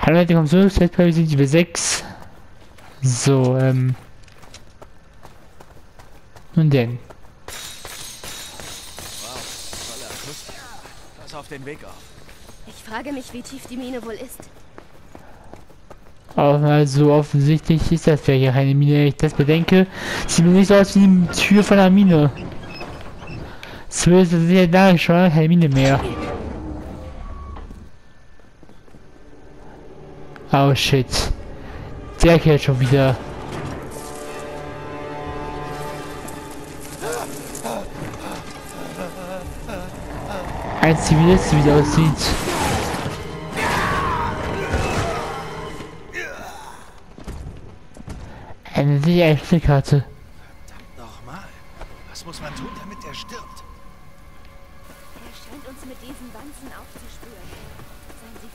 Hallo Leute, kommt zurück, wir sind über 6. So, nun denn. Wow, tolle Akustik. Pass auf den Weg auf. Ich frage mich, wie tief die Mine wohl ist. Also offensichtlich ist das ja keine Mine, wenn ich das bedenke. Sieht mir nicht so aus wie die Tür von einer Mine. Zumindest ist ja da schon keine Mine mehr. Oh shit. Der kehrt schon wieder. Ein Zivilist, wie der aussieht. Eine sehr echte Karte. Verdammt nochmal. Was muss man tun, damit er stirbt? Er scheint uns mit diesen Wanzen aufzuspüren. Seien Sie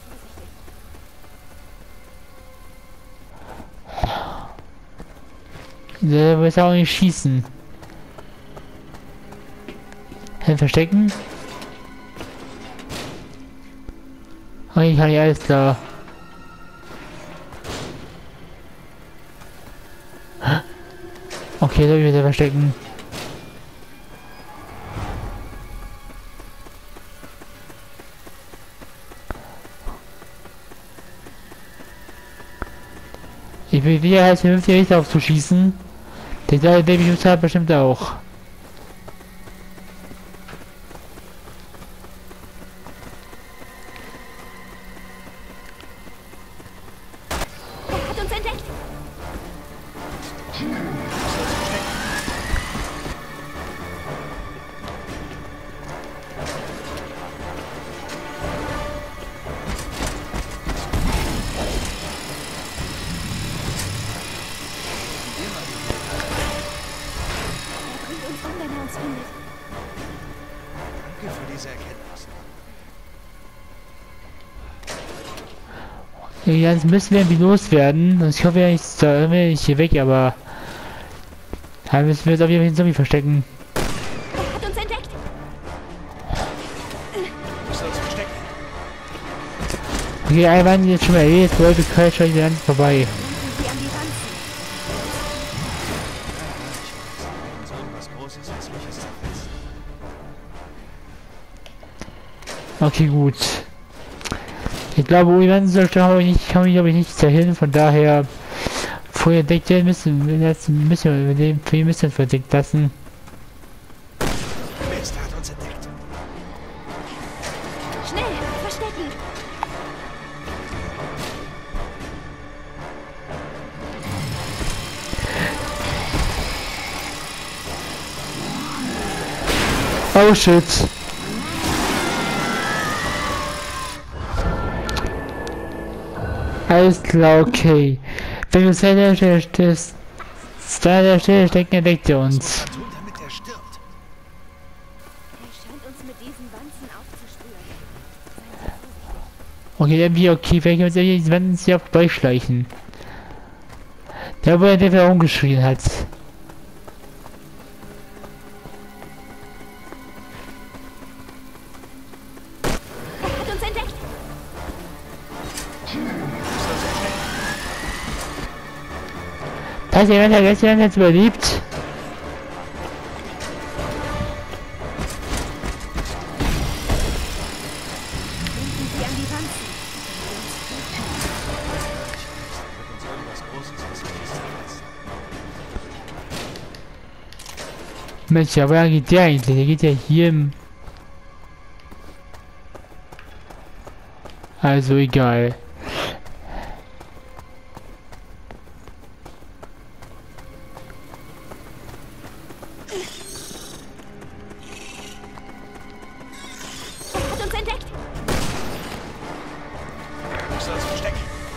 vorsichtig. Der wird auch nicht schießen. Verstecken. Okay, kann ich alles klar. Okay, da wieder verstecken. Ich will wieder als 50 Richter aufzuschießen. Der Baby hat bestimmt auch. Er hat uns entdeckt. Er bringt uns um, wenn er uns findet. Danke für diese Erkenntnis. Jetzt müssen wir irgendwie loswerden. Ich hoffe ja nicht, da nicht hier weg, aber da müssen wir jetzt auf jeden Fall den Zombie verstecken. Er hat uns entdeckt. Du sollst verstecken. Okay, einmal jetzt schon mal erledigt, Leute, Köln schon wieder vorbei. Denken Sie an die Wanzen. Wenn so irgendwas Großes, Hässliches zerfetzt. Okay, gut. Ich glaube, Uran soll kann ich glaube ich nicht dahin, von daher vorher entdeckt werden müssen wir müssen verdeckt lassen. Mist, er hat uns entdeckt. Schnell, verstecken. Oh shit. Alles klar, okay. Wenn du es an der Stelle stehst, an der Stelle stecken, entdeckt er Was muss uns. man tun, damit er stirbt? Er scheint uns mit diesen Wanzen aufzuspüren. Seien Sie vorsichtig. Okay, dann wie okay, vielleicht können wir uns wenn sie auch beischleichen. Da wo er der rumgeschrien hat. Er hat uns entdeckt. Da ist jemand, der gestern jetzt überlebt. Denken Sie an die Wanzen. Wird uns irgendwas Großes, Hässliches zerfetzt. Mensch, aber woher geht der eigentlich? Der geht ja hier im... Also egal. Er hat uns entdeckt. Du sollst verstecken.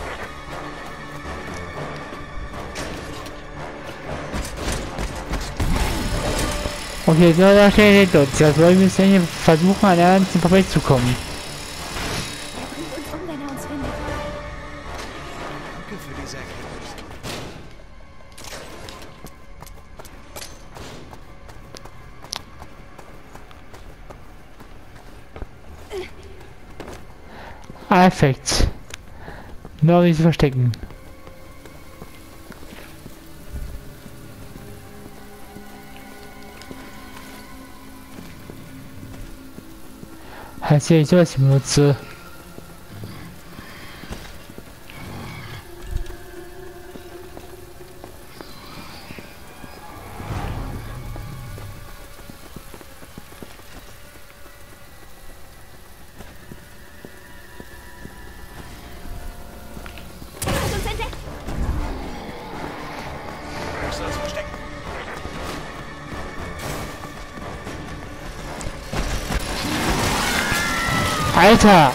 Okay, so, da steht er dort. Ja, wir müssen hier versuchen, an der anderen vorbeizukommen. Er bringt uns um, wenn er uns findet. Danke für diese Erkenntnis. Perfekt. Noch nicht zu verstecken. Heißt ja, ich soll es benutze. Hat uns entdeckt! Ich soll es verstecken. Alter!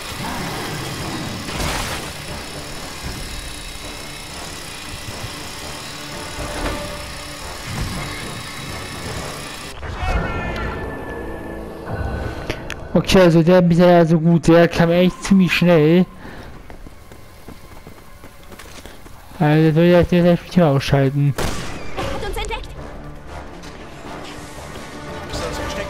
Okay, also der bisher so gut, der kam echt ziemlich schnell. Also das würde ich jetzt das Spiel ausschalten. Er hat uns entdeckt! Ich soll es verstecken.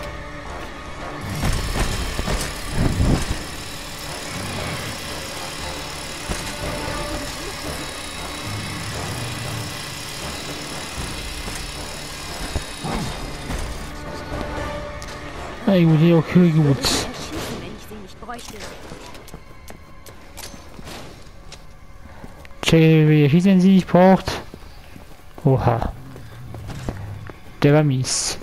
Na gut, okay, gut. Erschießen, wenn ich sie nicht bräuchte. Check, wie viel Schießen sie nicht braucht. Oha. Der war mies.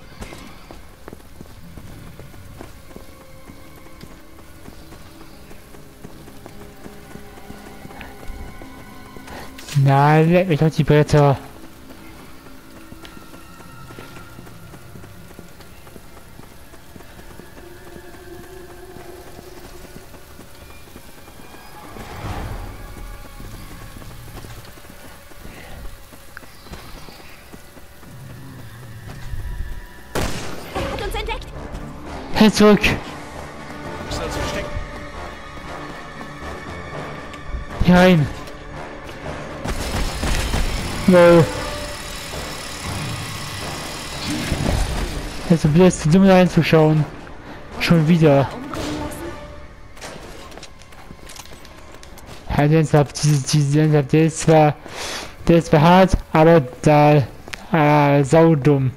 Na, leck mich doch die Bretter. Er hat uns entdeckt! Hey, zurück. Ich soll es verstecken. Hier rein. Lol. Also bist du dumm reinzuschauen. Schon wieder. Umbringen lassen? Ja, der ist zwar hart, aber da, saudumm.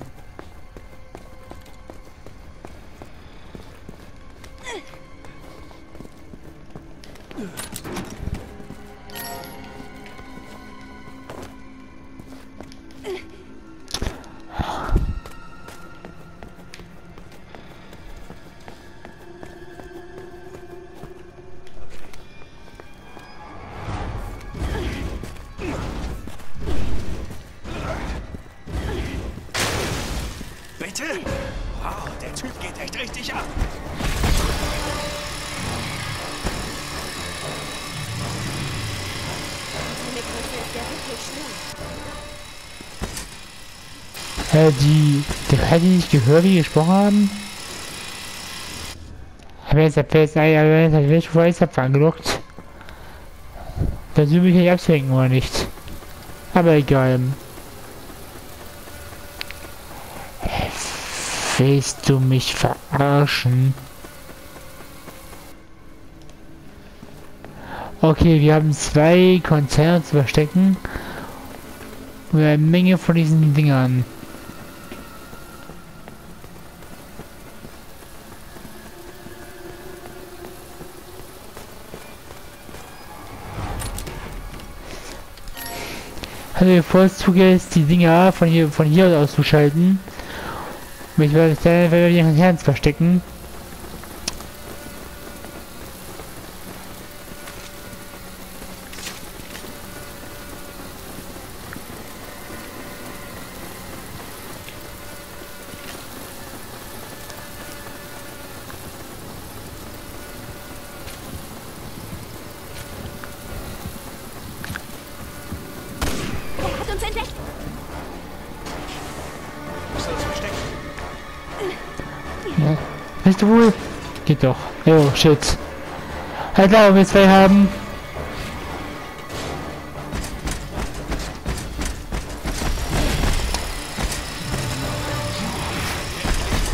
Bitte? Wow, der Typ geht echt richtig ab. Seine Größe ist ja wirklich schlimm. Hat die nicht gehört, wie die gesprochen haben? Aber jetzt hat ich vor Eisapfel angelockt. Das will mich nicht abschwenken, oder nicht? Aber egal. Willst du mich verarschen? Okay, wir haben 2 Konzerne zu verstecken. Und eine Menge von diesen Dingern. Also bevorzuge es, die Dinger von hier aus auszuschalten. Und ich werde dann ihren Herrn verstecken. Er hat uns entdeckt! Ich soll es verstecken. Ja. Bist du wohl? Geht doch. Oh, shit. Halt klar, wir 2 haben.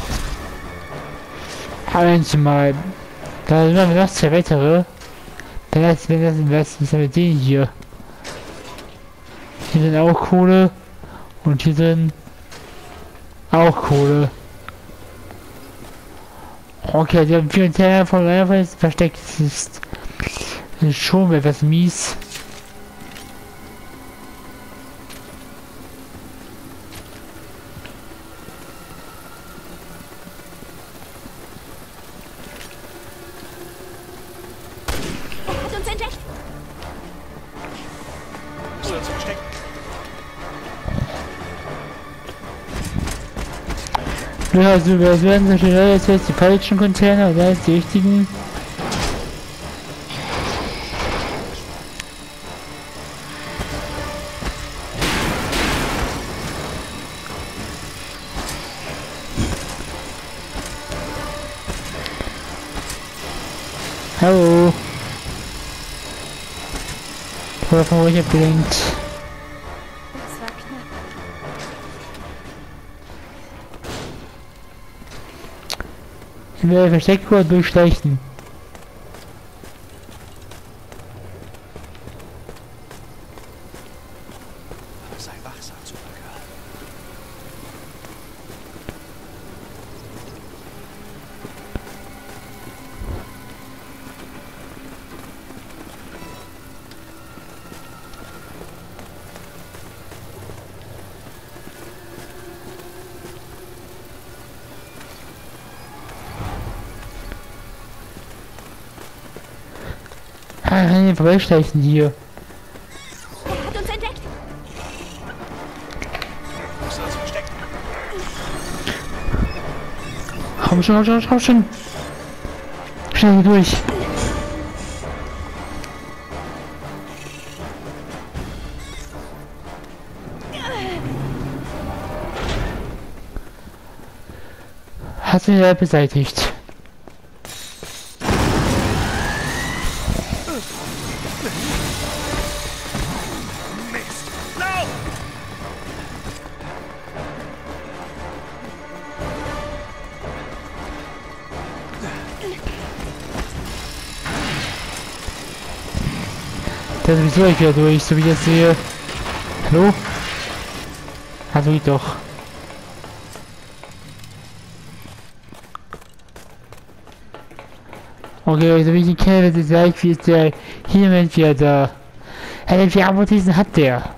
Eins mal. Da sind wir noch 2 weitere. Was ist denn mit denen hier? Hier sind auch Kohle. Und hier sind auch Kohle. Okay, die haben 4 Teller von einfach versteckt. Das ist schon etwas mies. Er hat uns entdeckt. Muss uns verstecken. Ja, also wir werden so schnell, das jetzt die falschen Container, oder die richtigen. Hallo. Oder von euch abgelenkt. Das war knapp. Ich werde versteckt oder durchschleichen. Sei wachsam, Supergirl. Ah, ich kann hier vorbeischleichen hier. Er hat uns entdeckt. Muss uns verstecken. Komm schon, komm schon, komm schon. Schnell hier durch. Hat sie ja beseitigt. Mist. Lauf! Der ist sowieso gleich wieder durch, so wie ich das sehe. Hallo? Also ich doch. Okay, so wie ich ihn kenne, wird es gleich wie ist der hier Mensch wieder da. Wie viele Amortisen hat der?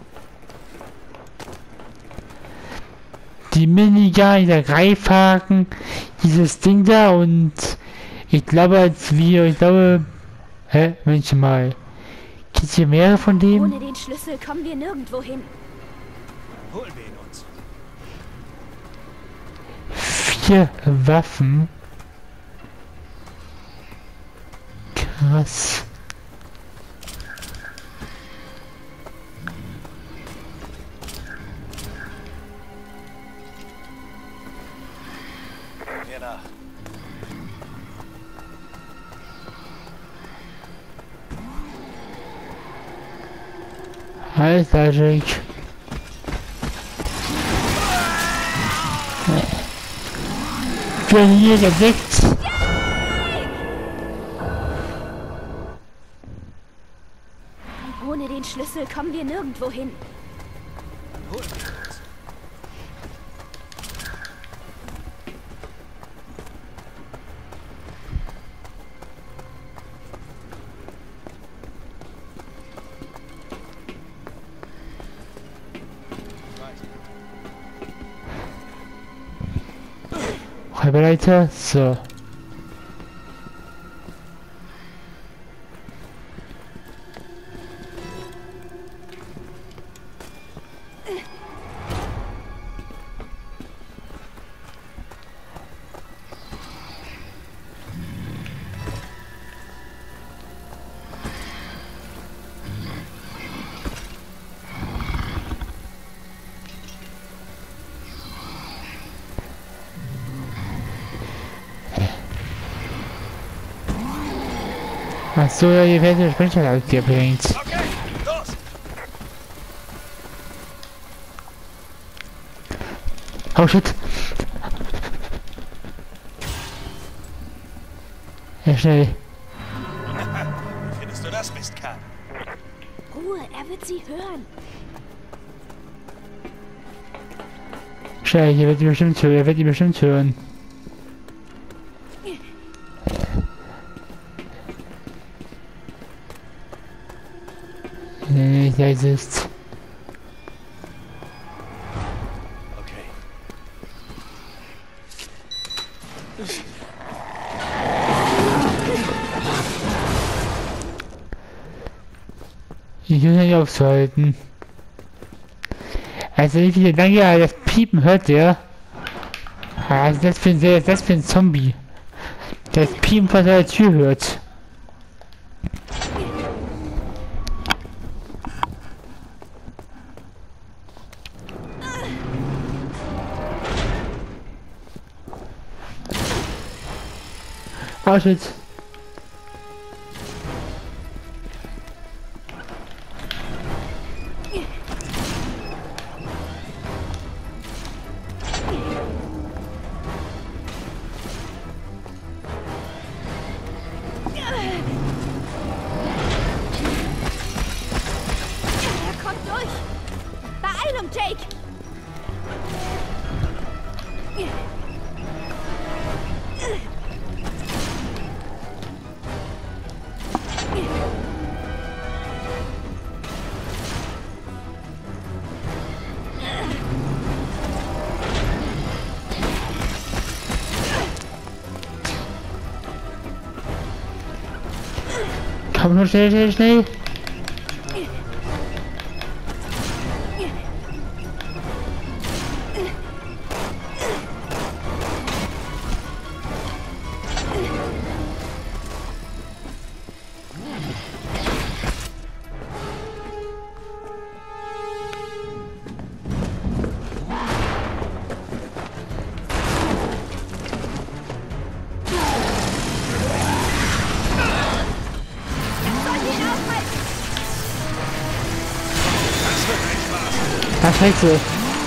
Die Minigun, der Greifhaken, dieses Ding da und ich glaube Mensch mal. Gibt es hier mehrere von dem? Ohne den Schlüssel kommen wir nirgendwo hin. Holen wir ihn uns. 4 Waffen. Krass. Wer nach? Alter, Jake. Ich bin hier gedeckt. Ohne den Schlüssel kommen wir nirgendwo hin. Holen wir ihn uns. Halbleiter, so. Ach so, ja, ihr werdet den Sprecher ausgebringt. Okay, los! Oh shit. Ja, schnell. Wie findest kann. Ruhe, er wird sie hören. Schnell, er wird ihn bestimmt hören. Nee, da ist es. Okay. Ich will nicht aufzuhalten. Also wie viele lange ja, das Piepen hört der. Also das für ein Zombie. Das Piepen von der Tür hört. Oh shit. Er kommt durch. Beeilung, Jake. Komm nur schnell. Ah, scheiße.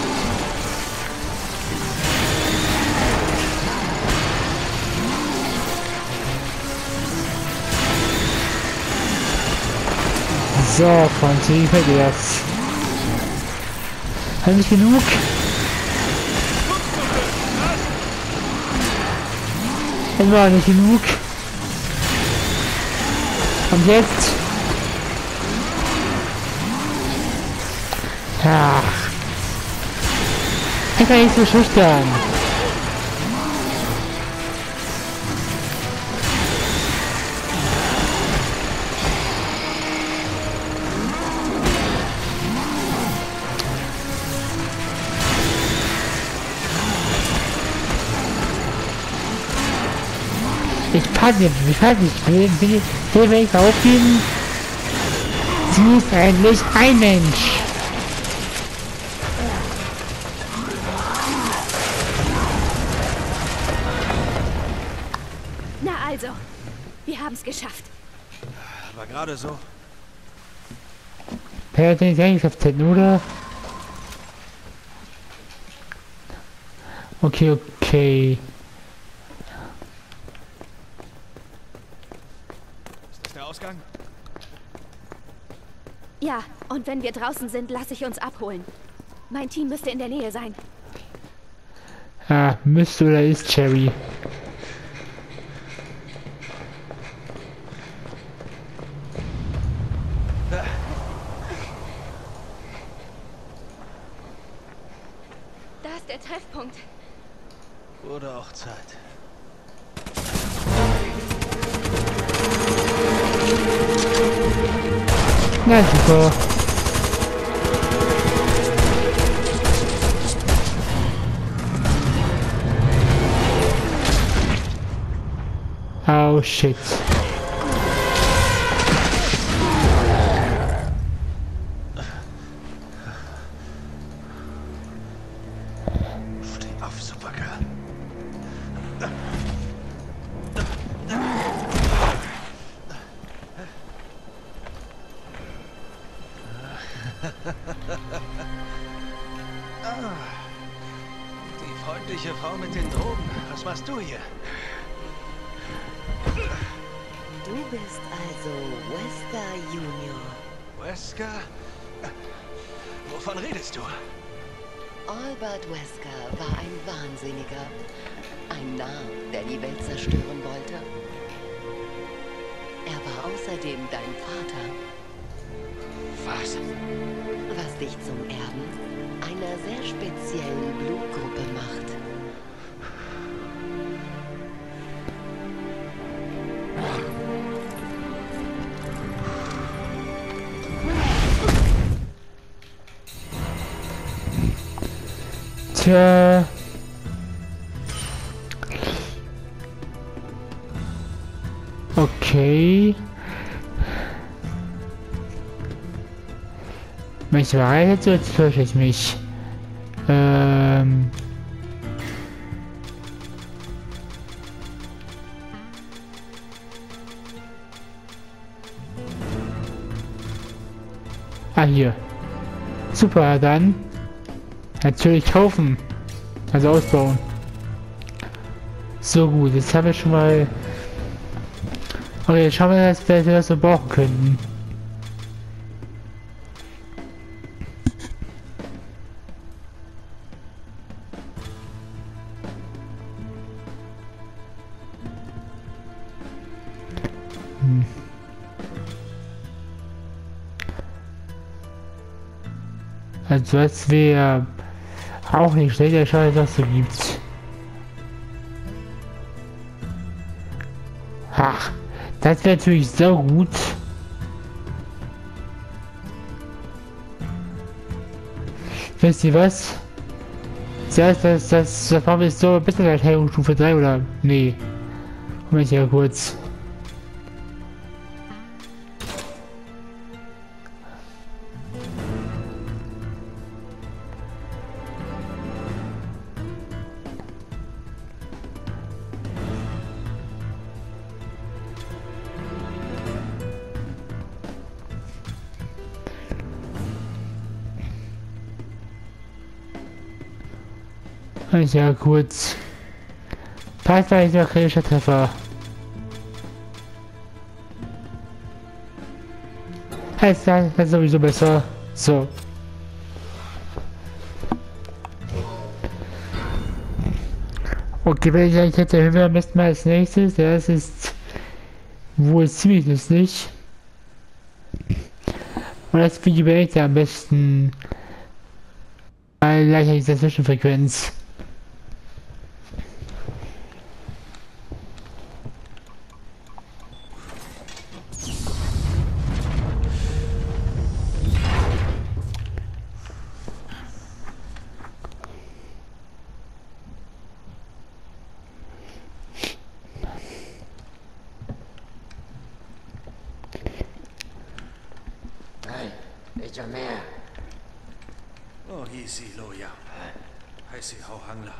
So, Freunde, wie gefällt dir das? Hat nicht genug? Immer nicht genug. Und jetzt? Ja. Ich bin nicht so schüchtern. Ich weiß nicht, will ich aufgeben? Sie ist endlich ein Mensch. Na also, wir haben es geschafft. Aber gerade so. Wer hat den Gesellschaften, oder? Okay. Ist das der Ausgang? Ja, und wenn wir draußen sind, lasse ich uns abholen. Mein Team müsste in der Nähe sein. Ah, müsste oder ist Cherry. Da ist der Treffpunkt. Wurde auch Zeit. Na super. Oh shit. Steh auf, Supergirl. Die freundliche Frau mit den Drogen. Was machst du hier? Du bist also Wesker Junior. Wesker? Wovon redest du? Albert Wesker war ein Wahnsinniger. Ein Narr, der die Welt zerstören wollte. Er war außerdem dein Vater. Was? Was dich zum Erben einer sehr speziellen Blutgruppe macht. Tja. Okay. Wenn ich Wahrheit hätte, jetzt fürchte ich mich. Ah, hier. Super, dann. Natürlich kaufen. Also ausbauen. So gut, jetzt haben wir schon mal... Okay, jetzt schauen wir, dass wir das so brauchen könnten. Also das wäre auch nicht schlecht, der Scheiß, was es so gibt. Ach, das wäre natürlich so gut. Wisst ihr was? Das war bis so ein bisschen Erklärung Stufe 3 oder? Nee. Moment hier kurz. Ja, kurz. Zeitweise kritischer Treffer. Das ist sowieso besser. So. Okay, wenn ich eigentlich jetzt erhöhen wir am besten mal als nächstes. Ja, das ist wohl ziemlich lustig. Und das Video beende ich am besten gleich an dieser Zwischenfrequenz. Mehr. Oh, easy, Loya. Heißi, hau Hangler.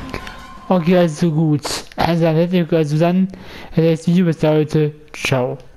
Okay, also gut. Also dann, das Video bis heute. Ciao.